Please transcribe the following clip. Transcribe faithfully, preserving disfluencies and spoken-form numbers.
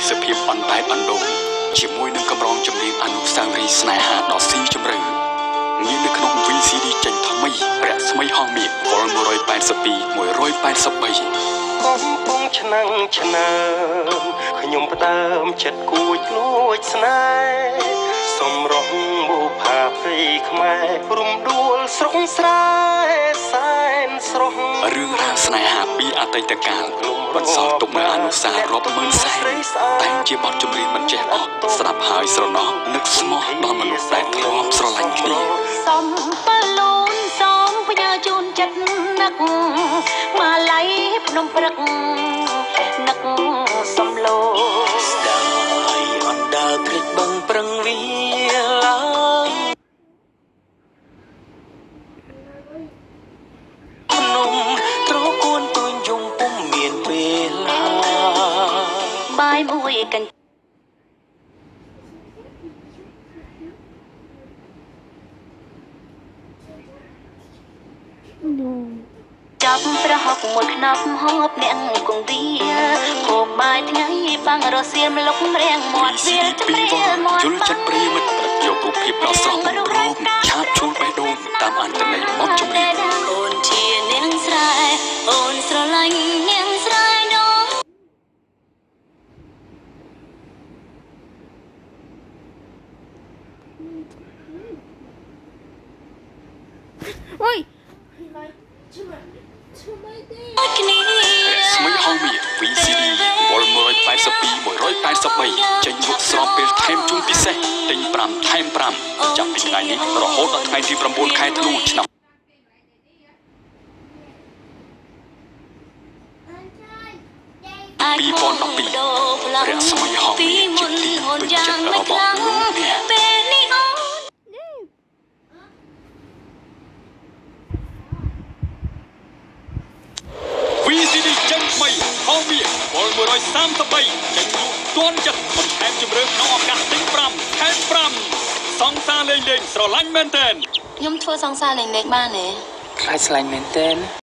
សភាពអន់តែអណ្ដូងជាមួយនឹងកម្រងចម្រៀងអនុស្សាវរីយ៍ស្នេហាដ៏ស៊ីជម្រៅមាននៅក្នុង វី ស៊ី ឌី ចេញថ្មីរស្មីហងមាស វល់ មួយប៉ែតពីរ មួយប៉ែតបីកំពុងឆ្នាំងឆ្នាំខ្ញុំផ្ដើមចិត្តគួចលួចស្នេហ៍សំរងបុផាព្រៃខ្មែររំដួលស្រុកស្រែសែនស្រស់រឿងរ៉ាវស្នេហាពីអតីតកាលបន្សល់ទុកនូវអនុស្សាវរីយ៍រាប់ម៉ឺនសែនតែជាបទចម្រៀងមិនចេះអស់ស្ដាប់ហើយស្រណោះនឹកស្មោះដល់មនុស្សដែលធ្លាប់ស្រឡាញ់គ្នាសំបលូនសំផ្ញើជូនចិត្តនឹកម៉ាឡៃភ្នំព្រឹកនឹកសំលោស្ដាយអណ្ដើរភ្លេចបឹងប្រឹងវាឡើងភ្នំត្រកួនទួញយំពុំមានពេលឡាបាយមួយកញ្ចាប់ប្រហុកមួយខ្នប់ហូបអ្នកគង់វាហូបបាយថ្ងៃបាំងរសៀលមលុករៀងមាត់វាពីវល់យល់ចិត្តប្រិយមិត្តយករូបភាពដ៏ស្រស់បំព្រងឆាបជួលបេះដូងតាមអន្តរន័យបទចម្រៀងអូនជានាងស្រែអូនស្រឡាញ់នាងស្រែនោះអូយស្មីហងមាស វី ស៊ី ឌី វល់ មួយប៉ែតពីរ មួយប៉ែតបី ចេញលក់ស្របពេលថែមជូនពិសេសទិញប្រាំថែមប្រាំចាប់ពីថ្ងៃនេះរហូតដល់ថ្ងៃទីប្រាំបួនខែធ្នូឆ្នាំពីរពាន់ដប់ពីរព្រះស្មីហងមាសជាទីពេញចិត្តរបស់លោកអ្នកវី ស៊ី ឌី ចេញថ្មីហងមាស វល់ មួយសាមបី ចេញលក់ទាន់ចិត្តបន្ថែមជម្រើសក្នុងឱកាសទិញប្រាំថែមប្រាំសង្សារលេងលេងស្រឡាញ់មែនទែនខ្ញុំធ្វើសង្សារលេងលេងបានទេខ្លាចស្រឡាញ់មែនទែន